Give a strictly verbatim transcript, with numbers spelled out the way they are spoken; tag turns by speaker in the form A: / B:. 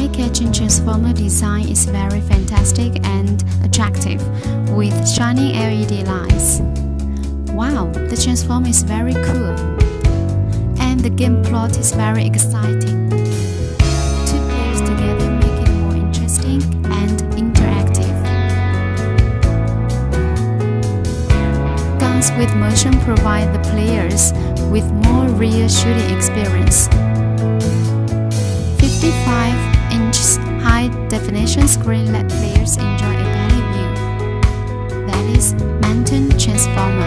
A: eye-catching transformer design is very fantastic and attractive, with shining L E D lights. Wow, the transformer is very cool, and the game plot is very exciting. Two players together make it more interesting and interactive. Guns with motion provide the players with more real shooting experience. fifty-five inch high-definition screen let players enjoy a better view. That is Mantong Transformer.